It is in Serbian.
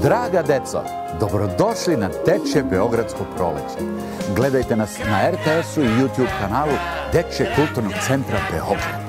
Draga deco, dobrodošli na Dečje Beogradsko proleće. Gledajte nas na RTS-u i YouTube kanalu Dečje kulturnog centra Beograd.